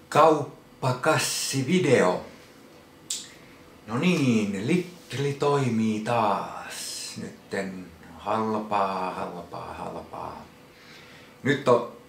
Kauppakassivideo. No niin, Lidl toimii taas. Nytten halpaa. Nyt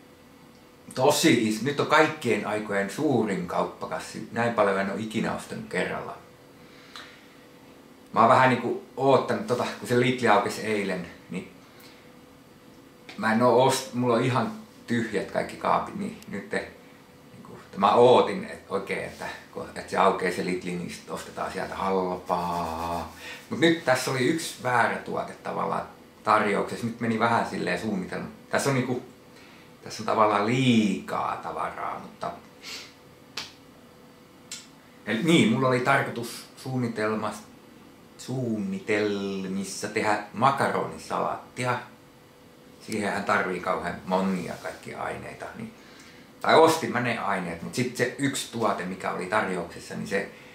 on kaikkien aikojen suurin kauppakassi. Näin paljon en ole ikinä ostanut kerralla. Mä oon vähän niinku oottanut kun se Lidl aukesi eilen, niin mä en oo mulla on ihan tyhjät kaikki kaapit, niin nyt mä ootin että se aukeaa se Lidl, niin sit ostetaan sieltä halpaa. Mut nyt tässä oli yksi väärä tuote tavallaan tarjouksessa. Nyt meni vähän silleen suunnitelma. Tässä on tavallaan liikaa tavaraa, mutta eli niin, mulla oli tarkoitus suunnitelmissa tehdä makaronisalaattia. Siihenhän tarvii kauhean monia kaikkia aineita. Niin, tai ostin mä ne aineet, mutta sitten se yksi tuote, mikä oli tarjouksessa, niin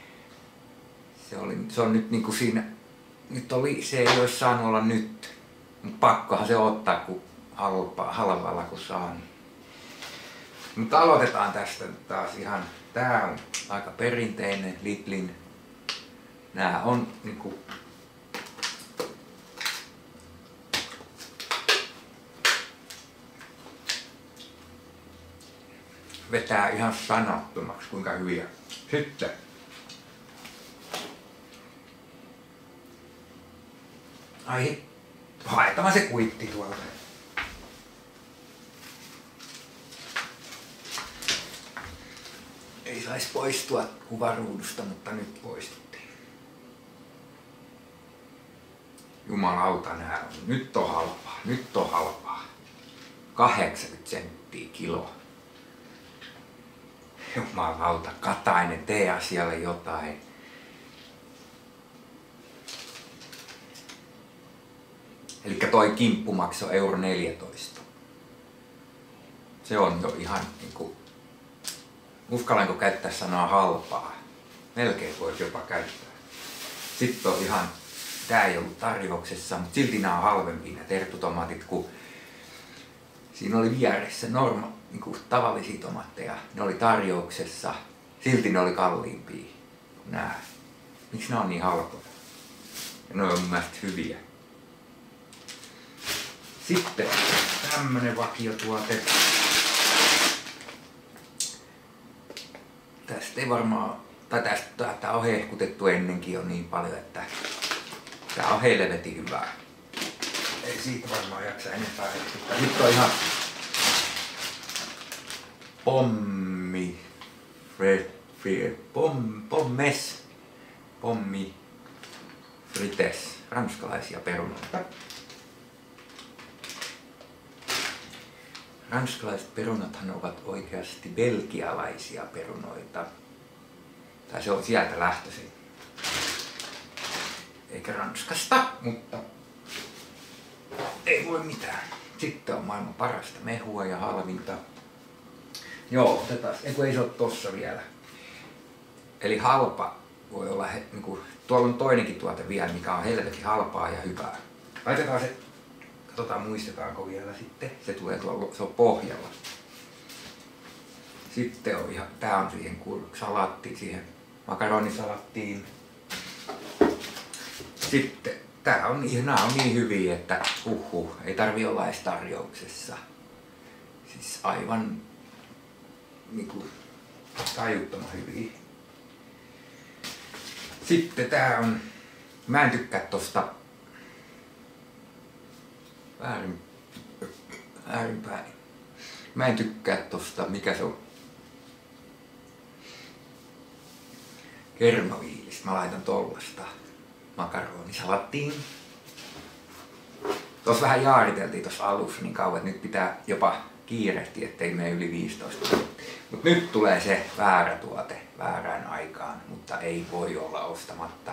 se on nyt niinku siinä. Se ei olisi saanut olla nyt. Mutta pakkohan se ottaa, kun halvalla kun saan. Mutta aloitetaan tästä taas ihan. Tää on aika perinteinen Lidlin. Nää on niinku vetää ihan sanattomaksi kuinka hyviä. Sitten haetaan se kuitti tuolta. Ei saisi poistua kuvaruudusta, mutta nyt poistuttiin. Jumalauta nyt on halpaa. 80 senttiä kilo. Jumalauta, Katainen, tee asialle jotain. Elikkä toi kimppu maksoi €1,14. Se on jo ihan niinku, uskallanko käyttää sanaa halpaa? Melkein voisi jopa käyttää. Sitten on ihan, tää ei ollut tarjouksessa, mutta silti nämä on halvempia nämä terttutomaatit, kun siinä oli vieressä niinku tavallisia tomaatteja. Ne oli tarjouksessa, silti ne oli kalliimpia kuin nää. Miksi nämä on niin halpoja? Ja ne on mun mielestä hyviä. Sitten tämmönen vakiotuote. Tästä ei varmaan, tai tästä on hehkutettu ennenkin jo niin paljon, että tää on helvetin hyvää. Ei siitä varmaan jaksa enempää hehkuttaa. Nyt on ihan pommi frites, ranskalaisia perunoita. Ranskalaiset perunathan ovat oikeasti belgialaisia perunoita. Tai se on sieltä lähtöisin. Eikä Ranskasta, mutta ei voi mitään. Sitten on maailman parasta mehua ja halvinta. Joo, otetaan. Ei se ole tossa vielä. Eli halpa voi olla, tuolla on toinenkin tuote vielä, mikä on helvetin halpaa ja hyvää. Laitetaan se. Katsotaan muistetaanko vielä sitten. Se tulee tuolla, se on pohjalla. Sitten on ihan, tää on siihen salaattiin, siihen makaronisalattiin. Sitten nämä on niin hyviä, että ei tarvi olla edes tarjouksessa. Siis aivan niinku tajuttoman hyviä. Sitten mä en tykkää tosta väärinpäin. Mä en tykkää tosta, mikä se on? Kermaviilistä. Mä laitan tollasta makaronisalattiin. Tuossa vähän jaariteltiin tuossa alussa niin kauan, että nyt pitää jopa kiirehtiä, ettei mene yli 15 minuuttia. Mut nyt tulee se väärä tuote väärään aikaan, mutta ei voi olla ostamatta.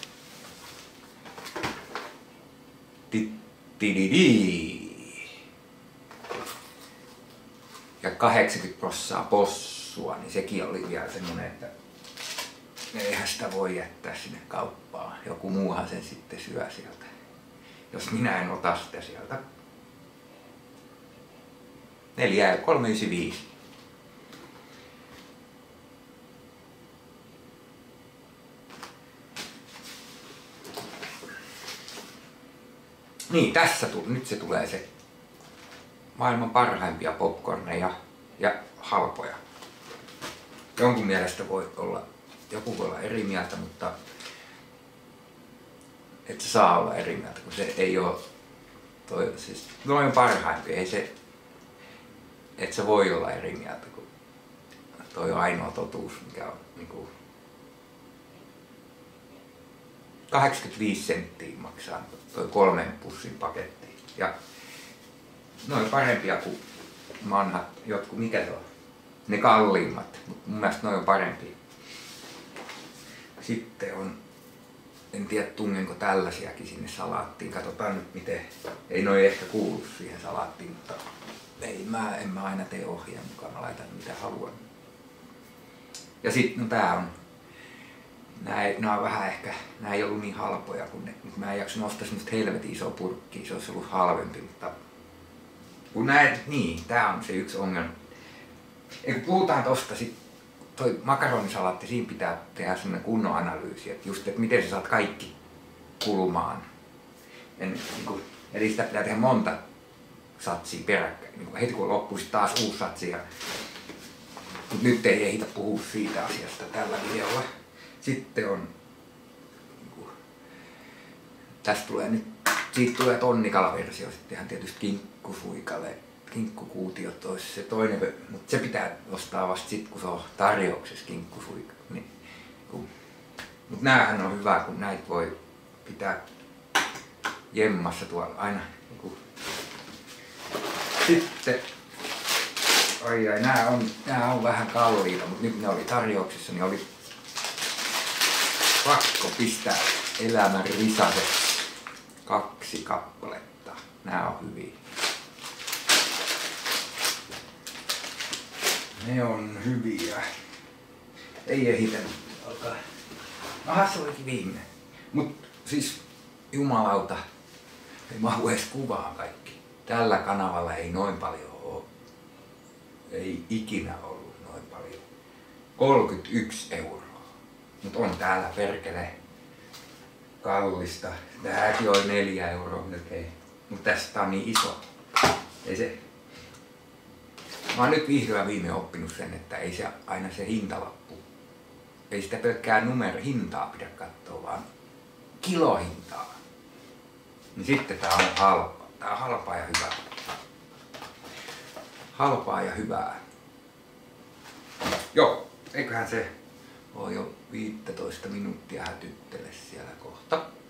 Ja 80% possua, niin sekin oli vielä semmonen, että eihän sitä voi jättää sinne kauppaan. Joku muuhan sen sitten syö sieltä. Jos minä en ota sitä sieltä. 3,95. Niin, nyt se tulee se maailman parhaimpia popcorneja ja halpoja. Jonkun mielestä joku voi olla eri mieltä, mutta et se saa olla eri mieltä, kun se ei ole siis noin parhaimpi, ei se, et se voi olla eri mieltä, kun toi on ainoa totuus, mikä on niinku 85 senttiä maksaa toi 3 pussin paketti. Ja noin parempia kuin vanhat jotkut, mikä se on? Ne kalliimmat, mutta mun mielestä noin on parempia. Sitten on, en tiedä tungenko tällaisiakin sinne salaattiin, katsotaan nyt miten, ei noi ehkä kuulu siihen salaattiin, mutta en mä aina tee ohjeen mukaan, mä laitan mitä haluan. Ja sitten no tää on, nää on vähän ehkä, nää ei ollut niin halpoja, kun mä en jaksanut ostaa semmoista helvetin isoa purkkiä, se olisi ollut halvempi, mutta kun näet, niin, tää on se yksi ongelma. Ja kun puhutaan tosta, toi makaronisalaatti, siinä pitää tehdä semmoinen kunnon analyysi, että just, että miten sä saat kaikki kulumaan. Eli sitä pitää tehdä monta satsia peräkkäin. Niin heti kun loppuisi taas uusi satsi. Mutta nyt ei ehditä puhua siitä asiasta tällä videolla. Sitten on, tästä tulee nyt, siitä tulee tonnikalaversio, sittenhän tietysti kinkkusuikale. Kinkkukuutiot olisi se toinen, mutta se pitää ostaa vasta sit, kun se on tarjouksessa kinkkusuika. Niin, mutta näähän on hyvä, kun näitä voi pitää jemmassa tuolla aina. Sitten, nää on vähän kalliita, mutta nyt ne oli tarjouksessa, niin oli pakko pistää elämän risaset 2 kappaletta. Nää on hyviä. Ne on hyviä. Ei ehitä alkaa. Aha, se olikin viimeinen. Mut siis jumalauta, ei mahu edes kuvaan kaikki. Tällä kanavalla ei noin paljon oo. Ei ikinä ollut noin paljon. 31 €. Mut on täällä perkele kallista. Tämäkin oli 4 € melkein. Mut tästä on niin iso. Ei se. Mä oon nyt vihdoin viime oppinut sen, että ei se aina se hintalappu, ei sitä pelkkää hintaa pidä katsoa, vaan kilohintaa. Niin sitten tää on halpa. Tää on halpaa ja hyvää. Halpaa ja hyvää. Joo, eiköhän se ole jo 15 minuuttia hätyttele siellä kohta.